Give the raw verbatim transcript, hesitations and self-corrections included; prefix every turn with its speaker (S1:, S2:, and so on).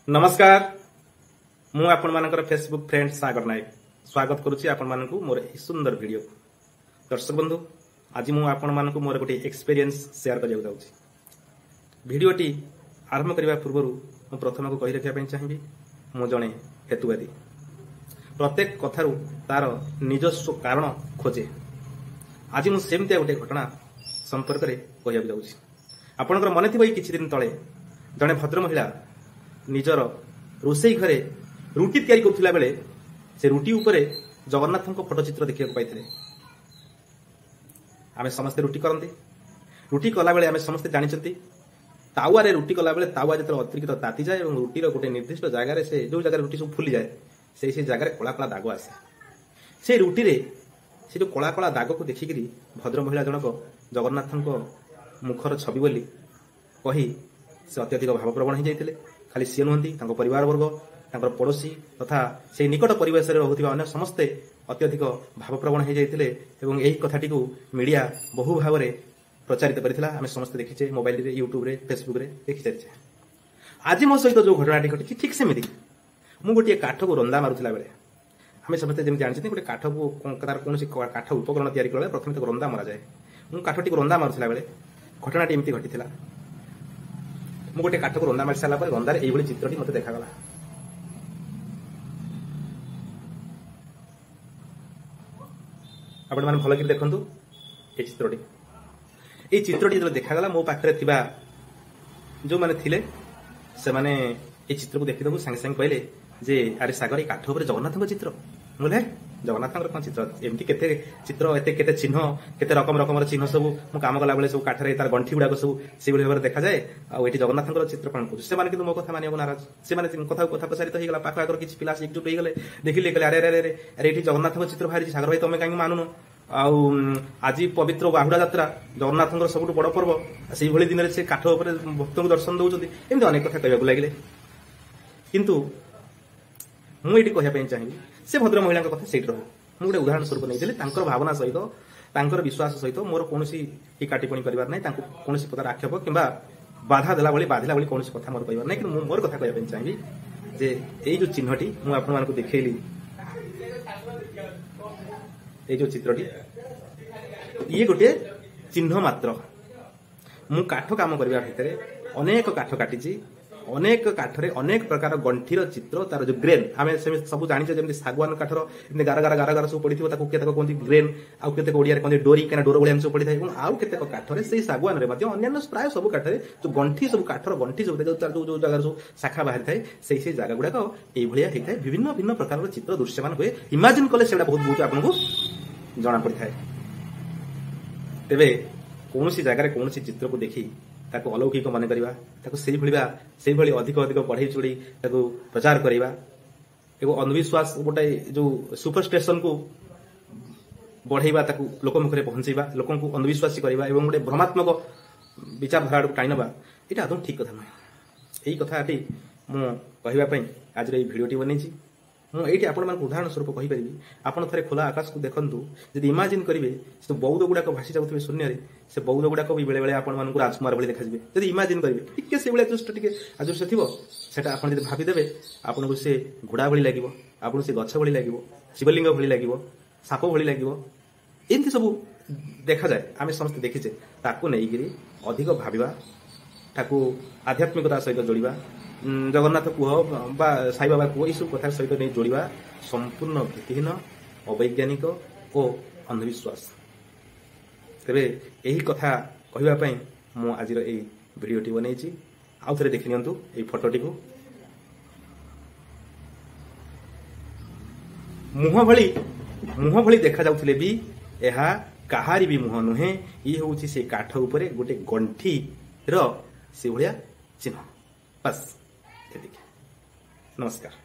S1: नमस्कार मु आपण मानकर फेसबुक फ्रेंड सागर नायक स्वागत करुच्ची आपण मानकु मोर ए सुंदर वीडियो। दर्शक बंधु आज मु आपण मानकु मोर गोटे एक्सपीरियंस शेयर करबा जाउची। वीडियोटी आरंभ करबा पूर्व मु प्रथम को कहि रखिया चाहिए मु जणे हेतुवादी प्रत्येक कथारु तार निजस्व कारण खोजे। आज मु सेमते गोटे घटना संपर्क रे कहिया जाउची। आपनकर मन थिबई किछि दिन तळे जणे भद्र महिला निजर रोसई घरे रुटी तैयारी करथिला बेले से रुटी उपरे जगन्नाथ को फोटोचित्र देखिया पाइथिले। आमे समस्त रुटी करंते रुटी कला बेले आमे समस्त जानिचंती तावा रे रुटी कला बेले तावा जते अतिरिक्त ताती जाए और रुटी रो गोटे निर्दिष्ट जगह रे से जो जगह रुटी सब फुली जाए से से जगह रे कला कला दाग आसे। से रुटी रे से जो कला कला दाग को देखिकरी भद्र महिला जनक जगन्नाथ को मुखर छवि बोली कही से अत्यधिक भावप्रवण हो जाइतिले। खाली सी नुहति परिवार वर्ग तांकर पड़ोशी तथा से निकट परिवेश रोकुवा अन्य समस्ते अत्यधिक भावप्रवण हो जाइतिले एवं एही कथाटी को मीडिया बहु भाव में प्रचारित करथिला। आमे समस्त देखिचे मोबाइल रे यूट्यूब रे फेसबुक रे देखि जाइछे। आज मो सहित जो घटनाटी घटी ठीक सेमिति मु गोटे काठ को रंदा मारुथिला बेले आमे समस्त जेमि जानछथि गोटे काठ को तार कोनोसी काठ उपकरण तयारी करले प्रथम तो रंदा मारा जाए। मु काठटी को रंदा मारुथिला बेले घटनाटी एमिति घटिथिला। मु गोटे काठ को रंदा मारी सारा पर रंदार एइभଳି चित्रटी मते देखागला। आपण माने भल कि देखंतु ए चित्रटी ए चित्रटी जब देखागला मो पाखरे थिबा जो माने थिले से माने ए चित्र को देखि दबु संगे संगे कहले जे अरे सागर ए काठ ऊपर जगन्नाथ को चित्र बोले जगन्नाथ को चित्र एमती केते चित्र एते केते चिन्ह केते रकम रकम चिन्ह सब मु काम कला बेले सब काठरे तार गंठी गुडा सब से भली भाबरे देखा जाए। आ एठी जगन्नाथ को चित्र कोन को से माने कि मो कथा माने नाराज से माने कथा कथा प्रसारित हो गेला पाख आगर किछि पिला से एकजुट हो गेले देखिले कहले अरे अरे अरे अरे एठी जगन्नाथ को चित्र बाहरी सागर भाई तमे काई मानुनो आउ आज पवित्र बाहुड़ा यात्रा जगन्नाथ सबुठ बड़ पर्व से भली दिन से काठ ऊपर भक्त को दर्शन दउछथि एमती अनेक कथा कहबा लागिले। किंतु मु एठी कहया चाहिए से भद्र महिला कथा से रहो मु गोटे उदाहरण स्वरूप नहीं तांकर भावना सहित तांकर विश्वास सहित मोर कोनोसी टीकाटिप्पणी करिवार नै तांको कोनोसी प्रकार आक्षेप किंबा बाधा देला भली बाधिला भली कोनोसी कथा मोर कहबार नै। कि मोर कथा कहया चाहिए जे एई जो चिन्हटी मु आपन मानको देखैली ए जो चित्रटी ये गोटे चिन्ह मात्र मु काठ काम करबा भितरे अनेक काठ काटिची अनेक काठरे अनेक प्रकार गंठीर चित्र तार जो ग्रेन आमे सब जानिछे जेमति सागवान काठर एमति गार गार गार गार सब पडिथिबो ताको केतक कोंती ग्रेन आ केतक ओडिया रे कोंती डोरी केना डोर भलिया सब पडिथाय एवं आ केतक काठरे सेही सागवान रे मध्ये अन्य प्राय सब काठरे जो गंठी सब काठर गंठी सब जो जो जो जगह सब शाखा बाहर थाय सेही सेही जगह गुडा को एई भलिया हेथाय विभिन्न भिन्न प्रकार चित्र दृश्यमान होय। इमेजिन कले सेडा बहुत बहुत आपनको जना पड़ी थाए। तेबे कोनोसी जगह रे कोनोसी चित्र को देखि ताको अलौकिक मन करिवा ताको सेही भलिबा सेही भली अधिक अधिक पढ़ाई चुड़ी ताको प्रचार करिवा एगो अंधविश्वास गोटे जो सुपरस्टिशन को बढ़ाइबा ताको लोक मुखरे पहुंचैबा लोकन को अंधविश्वासी करिवा एवं गोटे भ्रमात्मक विचारधारा को टाइनबा एटा आदम ठीक कथा नै। एही कथाटी मु कहिबा पई आज रे भिडियोटी बनेछि। मु एठी आपण मान उदाहरण स्वरूप कहि परिबी आपण थरे खोला आकाश को देखंतु जदि इमेजिन करिवे से बौद्ध गुडा को भासी जाउथबे शून्य रे से बौद्ध गुडा को भी बेले बेले आपण मान को राजकुमार भली देखा जिवे जदि इमेजिन करिवे टिके से बेले जस्ट टिके अजूर थिबो सेटा आपण जदि भाबी देबे आपण को से घोड़ा भली लागिवो आपण से गछ भली लागिवो शिवलिंग भली लागिवो साप भली लागिवो एंती सब देखा जाए। आमे समस्त देखिचे ताको नै गिरी अधिक भाबिबा ताको आध्यात्मिकता सहित जोड़िबा जगन्नाथ कुह बा साई बाबा कुह यू कथा सहित नहीं जोड़वा संपूर्ण भित्तिहीन अवैज्ञानिक और अंधविश्वास। तेरे यही कथा कहवाई मु आज भिडियोटी बनई आउ थे देखि नियंतु एई फोटोटी को मुह भली मुह भली देखा जाउथिले भी एहा काहारी भी मुह नुहे ये होउछि से काठ उपरे गोटे गंठी रो से भलिया चिन्ह बस। नमस्कार।